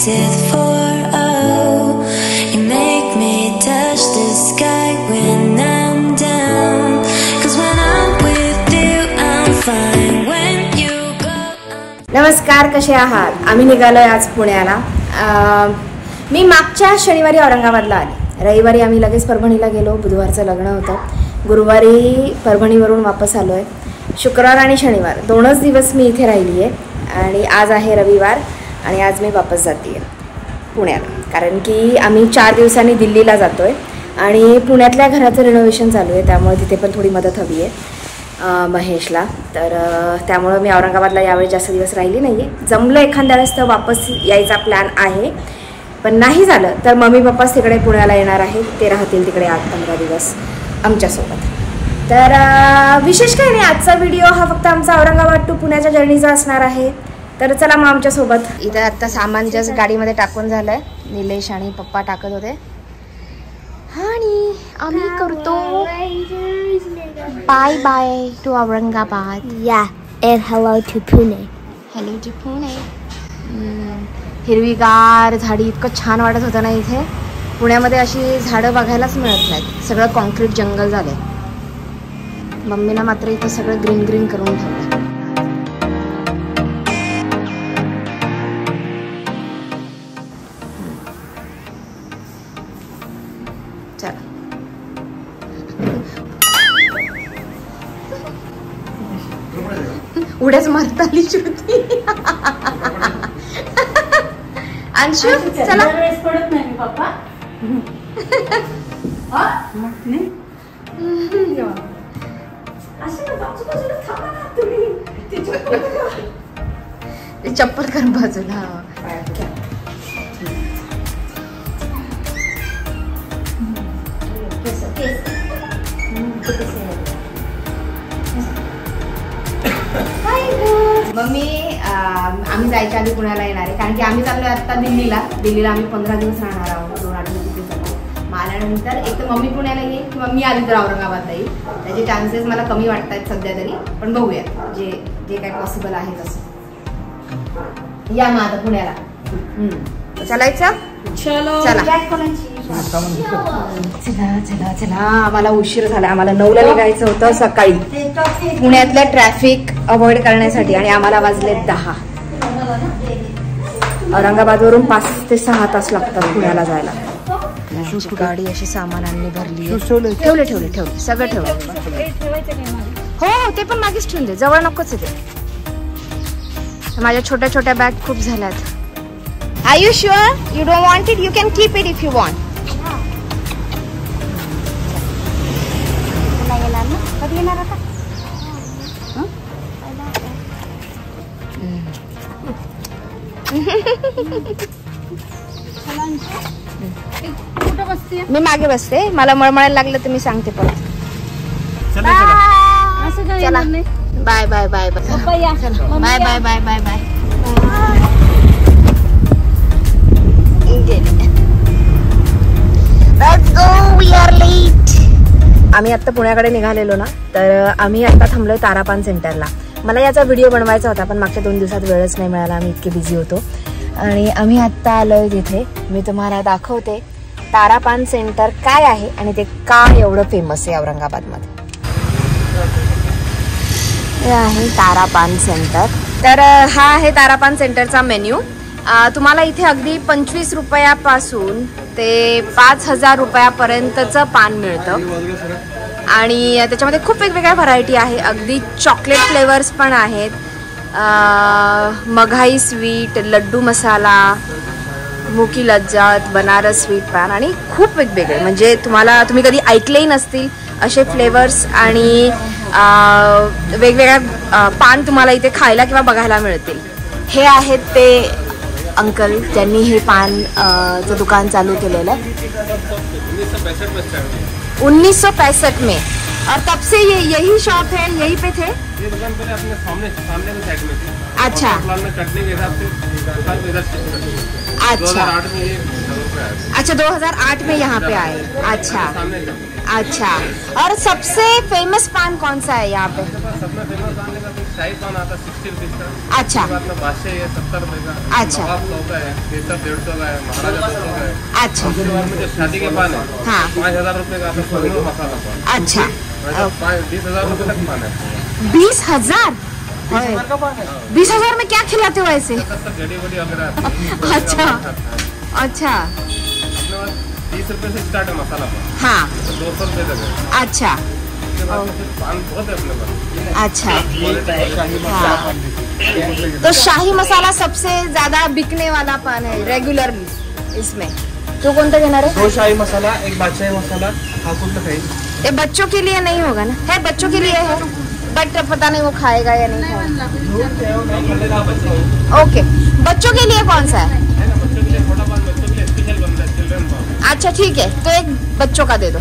painted for. Oh, you make me touch the sky when I'm down. 'Cause when I'm with you, I'm fine. When you go, नमस्कार, कसे आहात? आम्ही निघालोय आज पुण्याला. मी मागच्या शनिवारी औरंगाबादला आले. रविवारी आम्ही लगेच परभणीला गेलो. बुधवारचं लग्न होतं. गुरुवारी परभणीवरून वापस आलो आहे. शुक्रवार आणि शनिवार दोनच दिवस मी इथे राहिली आहे आणि आज आहे रविवार आणि आज मी वापस जाते आहे पुण्याला. कारण की आम्ही 4 दिवसांनी दिल्लीला जातो आहे आणि पुण्यातल्या घराचं रिनोव्हेशन चालू आहे, त्यामुळे तिथे पण थोडी मदत हवी आहे महेशला. तर त्यामुळं मी औरंगाबादला यावेळी जास्त दिवस राहिली नाही आहे. जमलं एखाद्या वेळेस तर वापस यायचा प्लॅन आहे, पण नाही झालं तर मम्मी पप्पाच तिकडे पुण्याला येणार आहेत. ते राहतील तिकडे 8-15 दिवस आमच्यासोबत. तर विशेष काही नाही. आजचा व्हिडिओ हा फक्त आमचा औरंगाबाद टू पुण्याच्या जर्नीचा असणार आहे. तर चला मग आमच्यासोबत. इथं आत्ता सामान जस्ट गाडीमध्ये टाकून झालं आहे. निलेश आणि पप्पा टाकत होते आणि आम्ही करतो bye bye to Aurangabad. Yeah, and hello to Pune. Hello to Pune. हिरवीगार झाडी, इतकं छान वाटत होतं ना इथे. पुण्यामध्ये अशी झाडं बघायलाच मिळत नाहीत. सगळं कॉन्क्रीट जंगल झालंय. मम्मीनं मात्र इथं सगळं ग्रीन ग्रीन करून ठेवलं. चला उड्याच मारता आली श्रुती. अंशू चला. पडत नाही पप्पा. ते चप्पल कर बाजूला. मम्मी आम्ही जायच्या आधी पुण्याला येणार आहे, कारण की आम्ही चाललोय आता दिल्लीला. आम्ही 15 दिवस राहणार आहोत. 2 आठवडे तिथे जाणार. आल्यानंतर एक तर मम्मी पुण्याला येईल किंवा मी आली तर औरंगाबादला येईल. त्याचे चान्सेस मला कमी वाटत आहेत सध्या तरी, पण बघूया जे जे काय पॉसिबल आहे तसं. या मग आता पुण्याला चालायचं. चला चला चला चला. आम्हाला उशीर झाला. आम्हाला 9ला निघायचं होतं सकाळी पुण्यातलं ट्रॅफिक अवॉइड करण्यासाठी आणि आम्हाला वाजले 10. औरंगाबादवरून 5 ते 6 तास लागतात पुण्याला जायला. गाडी अशी सामानांनी भरली. ठेवले ठेवले ठेवले सगळं ठेवलं. हो ते पण मागेच ठेवून दे, जवळ नकोच आहे ते. माझ्या छोट्या छोट्या बॅग खूप झाल्यात. Are you sure you don't want it? You can keep it if you want. कधी येणार आता? मी मागे बसते. मला मळमळायला लागलं तर मी सांगते परत. चला bye bye bye bye bye bye bye bye bye. Let's go, we are late. आम्ही आता पुण्याकडे निघालेलो ना, तर आम्ही आता थांबलोय तारापान सेंटरला. मला याचा व्हिडिओ बनवायचा होता, पण मागच्या 2 दिवसात वेळच नाही मिळाला. आम्ही इतके बिझी होतो आणि आम्ही आत्ता आलोय तिथे. मी तुम्हाला दाखवते तारापान सेंटर काय आहे आणि ते का एवढं फेमस आहे औरंगाबादमध्ये. हे आहे तारापान सेंटर. तर हा आहे तारापान सेंटरचा मेन्यू. तुम्हाला इथे अगदी 25 रुपयापासून ते 5000 रुपयापर्यंतचं पान मिळतं आणि त्याच्यामध्ये खूप वेगवेगळ्या व्हरायटी आहे. अगदी चॉकलेट फ्लेवर्स पण आहेत, मघाई स्वीट, लड्डू मसाला, मुकी लज्जत, बनारस स्वीट पान आणि खूप वेगवेगळे. म्हणजे तुम्ही कधी ऐकलेही नसतील असे फ्लेवर्स आणि वेगवेगळ्या पान तुम्हाला इथे खायला किंवा बघायला मिळतील. हे आहेत ते अंकल ज्यांनी हे पान चं दुकान चालू केलेलं है 1965 में, और तब से यही शॉप है, यहीं पे थे. ये दुकान पहले अपने सामने के साइड में थी. अच्छा. प्लान में कटने के हिसाब से इधर शिफ्ट कर दिया. अच्छा. 2008 में ये अच्छा 2008 में यहाँ पे आए. अच्छा अच्छा, और सबसे फेमस पान कौन सा है यहाँ पे? सबसे फेमस आने का शाही पान आता है 60 रुपीज का। अच्छा, बादशाह है 70 रुपए का। अच्छा, नवाब 100 का है, केसर 150 का है, महाराजा 200 का है। अच्छा, उसके बाद में जो शादी के पान है, हाँ, 5000 रुपए का आता है मसाला पान। अच्छा, 20,000 रुपए तक पान है। 20,000? 20,000 में क्या खिलाते हो ऐसे? जड़ी बड़ी वगैरह। अच्छा, अच्छा, 30 रुपए से स्टार्ट है मसाला पान। हाँ, 200 रुपए तक है। अच्छा, उसके बाद में फिर पान बहुत है अपने पास। अच्छा, हाँ। तो शाही मसाला सबसे ज्यादा बिकने वाला पान है रेगुलरली इसमें। तो कौन सा घेणार है? 2 शाही मसाला, 1 बादशाही मसाला, हा कुठला काही? ये बच्चों के लिए नहीं होगा ना? है बच्चों के लिए है, बट पता नहीं वो खाएगा या नहीं खाएगा। ओके, बच्चों के लिए कौन सा है? बच्चों के लिए छोटा पान, बच्चों के लिए स्पेशल बनता है, चिल्ड्रन पान। अच्छा ठीक है, तो एक बच्चों का दे दो।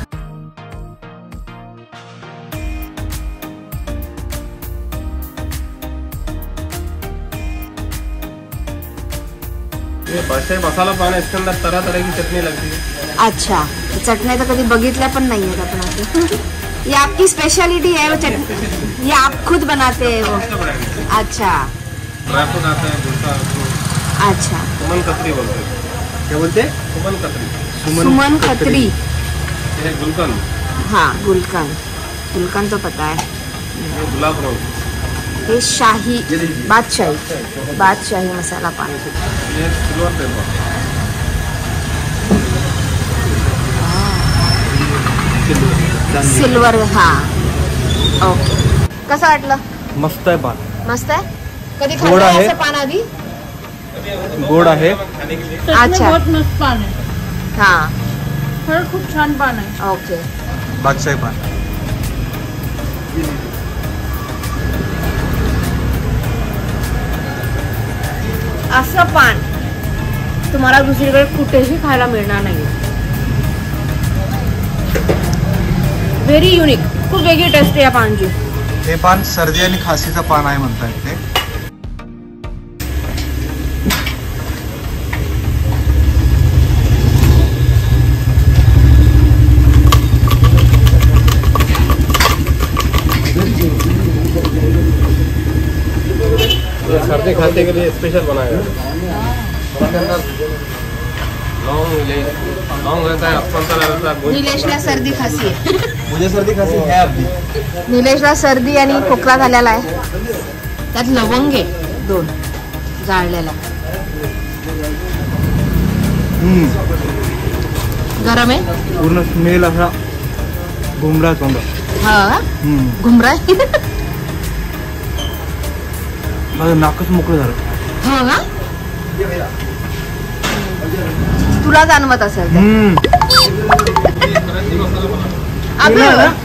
ये बादशाही मसाला पान है, इसके अंदर तरह तरह की चटनी लगती है। अच्छा, तो चटण्या तर कधी बघितल्या पण नाही आहेत आपण आधी। ये आपकी स्पेशलिटी है वो चटनी, ये आप खुद बनाते हैं वो? अच्छा, ड्राई फ्रूट आता है, गुड़का, अच्छा, सुमन कतरी बोलते हैं। क्या बोलते हैं? सुमन कतरी। सुमन खत्री, ये गुलकंद, हाँ गुलकंद, गुलकंद तो पता है। ये गुलाब रोज, ये शाही बादशाही मसाला पान। ये सिल्वर पेपर, सिल्वर, हाँ, ओके। कसं वाटलं? मस्त आहे पान, मस्त आहे? कधी गोड खाल्लं आहे. असं पान आधी? गोड आहे. अच्छा, बहुत मस्त पान आहे, हाँ, खरंच खूप छान पान आहे. ओके. बादशाही पान. असं पान तुम्हाला दुसरीकडे कुठेही खायला मिळणार नाही. व्हेरी युनिक, खूप वेगळी टेस्ट आहे या पानची. हे पान सर्दी आणि खासीचं पान आहे म्हणतात ते. सर्दी खांसी के लिए स्पेशल बनाया है। लौंग रहता है, संतरा रहता है, निलेशला सर्दी खासी आहे. मुझे सर्दी खासी है अभी. निलेशला सर्दी आणि खोकला झालेला आहे. त्यात लवंग आहे 2 जाळलेल्या. गरम आहे पूर्ण स्मेल असा घुमरा तोंड. हा, घुमराय. माझं नाकच मोकळं झालं. हो ना, तुला जाणवत असेल ते. अभी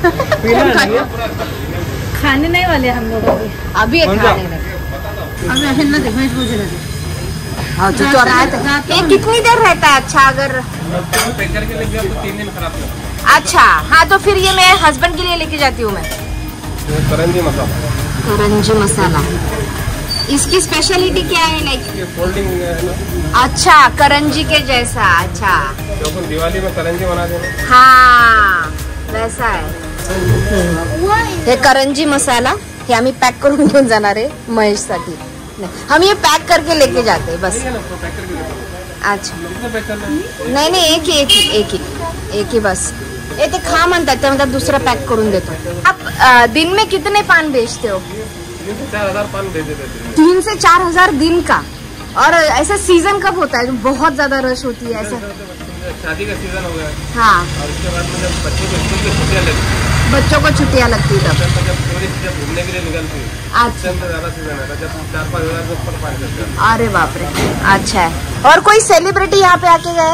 खाने नहीं वाले हम लोग अभी. अभी एक खाने लगे. अभी अहिंना दे, महेश भोजन दे. हाँ, तो रहता है. ये कितनी देर रहता है? अच्छा, अगर पैकर के लिए गया तो 3 दिन खराब नहीं। अच्छा, हाँ, तो फिर ये मैं हस्बैंड के लिए लेके जाती हूँ मैं. करंजी मसाला, करंजी मसाला, इसकी स्पेशलिटी क्या है? लाइक ये फोल्डिंग है ना, अच्छा, करंजी के जैसा. अच्छा, जो अपन दिवाली में करंजी बनाते हैं, हाँ, वैसा है. हे करंजी मसाला हे आम्ही पॅक करून घेऊन जाणार आहे महेशसाठी. हम ये पैक करके लेके जाते हैं बस. ठीक है ना, तो पैकर के लिए अच्छा, कितना पैक करना है? नाही नाही, एक ही बस. ये ते खा म्हणतात, ते म्हणतात दुसरा पैक करून देतो. आप दिन में कितने पान बेचते हो? 3 से 4,000 पान दे देते हैं। 3 से 4,000 दिन का. और ऐसा सीजन कब होता है जो बहुत ज्यादा रश होती है ऐसा? शादी का सीजन हो गया, हाँ, और उसके बाद में जब बच्चों को स्कूल की छुट्टियां लगती हैं, बच्चों को छुट्टियां लगती तब. जब टूरिस्ट जब घूमने के लिए निकलती है, अच्छा, उससे अंदर ज्यादा सीजन है, जब 4-5 हज़ार के ऊपर पानी करते हैं। अरे बाप रे, अच्छा है. और कोई सेलिब्रिटी यहाँ पे आके गए?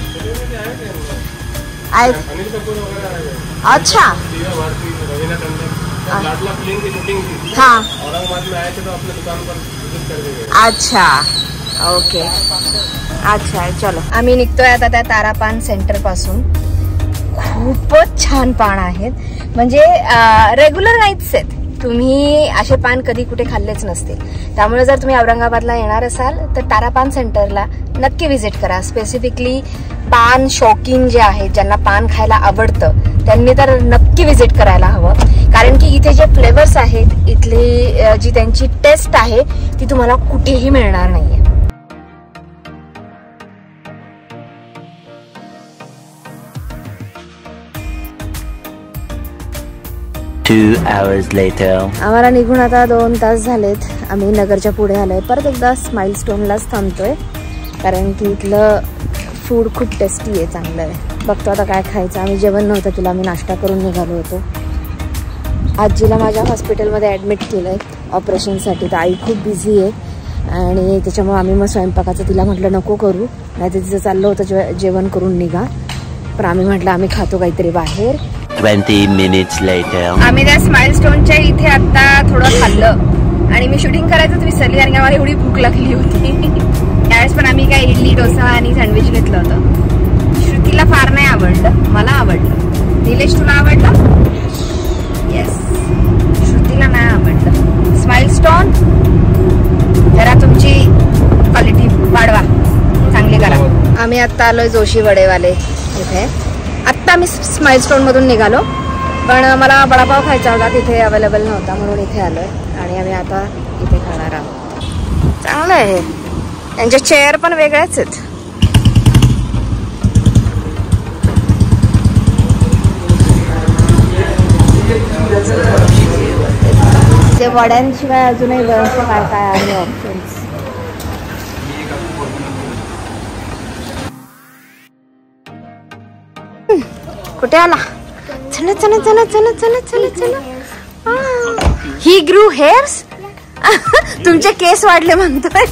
आए? अनिल कपूर वगैरह आए हैं, अच्छा, दिव्या भारती, रवीना टंडन, जब लाडला फिल्म की शूटिंग थी, हाँ, औरंगाबाद में आए थे तो अपने दुकान पर विजिट कर गए। अच्छा, ओके, अच्छा आहे. चलो, आम्ही निघतोय आता त्या तारापान सेंटर पासून. खूपच छान पान आहेत, म्हणजे रेग्युलर नाहीच आहेत. तुम्ही असे पान कधी कुठे खाल्लेच नसतील. त्यामुळे जर तुम्ही औरंगाबादला येणार असाल तर तारापान सेंटरला नक्की व्हिजिट करा. स्पेसिफिकली पान शौकीन जे आहेत, ज्यांना पान खायला आवडतं त्यांनी तर नक्की विजिट करायला हवं, कारण की इथे जे फ्लेवर्स आहेत, इथली जी त्यांची टेस्ट आहे ती तुम्हाला कुठेही मिळणार नाहीये. आम्हाला निघून आता 2 तास झालेत. आम्ही नगरच्या पुढे आलोय. परत एकदा स्माइल स्टोनलाच थांबतोय, कारण की इथलं फूड खूप टेस्टी आहे, चांगलं आहे. बघतो आता काय खायचं. आम्ही जेवण नव्हतं केलं, आम्ही नाश्ता करून निघालो होतो. आजीला माझ्या हॉस्पिटलमध्ये ॲडमिट केलं आहे ऑपरेशनसाठी. तर आई खूप बिझी आहे आणि त्याच्यामुळे आम्ही मग स्वयंपाकाचं तिला म्हटलं नको करू, नाही तर तिचं चाललं होतं जेवण करून निघा. पण आम्ही म्हटलं आम्ही खातो काहीतरी बाहेर. 20 minutes later. आम्ही त्या स्माइल स्टोनच्या इथे आता थोडं खाल्लं आणि मी शूटिंग करायचंच विसरली, कारण की आम्हाला एवढी भूक लागली होती. त्यावेळेस पण आम्ही काय इडली, डोसा आणि सँडविच घेतलं होतं. श्रुतीला फार नाही आवडलं, मला आवडलं. निलेश तुला आवडलं? येस, श्रुतीला नाही आवडलं. स्माइल स्टोन जरा तुमची क्वालिटी वाढवा, चांगली करा. आम्ही आत्ता आलोय जोशी वडेवाले इथे. आत्ता मी स्माइल स्टोन मधून निघालो, पण मला वडापाव खायचा होता, तिथे अवेलेबल नव्हता म्हणून इथे आलोय आणि आम्ही आता इथे खाणार आहोत. चांगलं आहे. त्यांचे चेअर पण वेगळेच आहेत. ते वड्यांशिवाय अजूनही बरंच काय काय आहे ऑप्शन्स. कुठे आला? चला चला चला चला चला चला चला. He grew hairs. तुमचे केस वाढले म्हणतोय.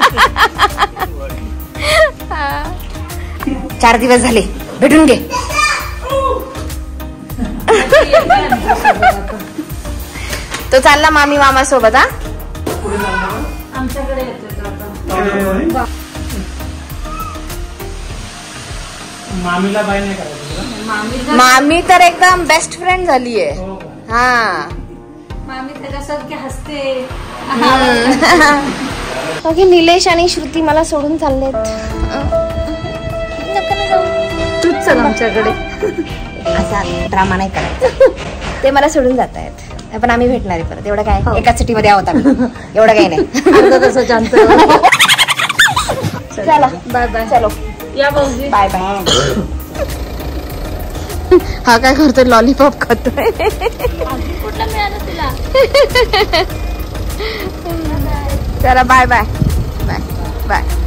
4 दिवस झाले, भेटून घे. तो चालला मामी मामा सोबत. हा, आमच्याकडे मामीला बाय नाही करायचं. मामी तर एकदम बेस्ट फ्रेंड झालीये. हा, मामी त्याच्यासारखे हसते. ओके, निलेश आणि श्रुती मला सोडून चाललेत. तूच चल आमच्याकडे. असा ड्रामा नाही करायचा. ते मला सोडून जात आहेत, पण आम्ही भेटणार आहे परत. एवढं काय, एकाच सिटीमध्ये आहोत आम्ही, एवढं काही नाही. अर्धा तासाच्या अंतर. चला बाय बाय. चलो या भाऊजी. Bye bye. हा काय करतोय? लॉलीपॉप खातोय. कुठला मिळालं तुला? चला बाय बाय बाय बाय.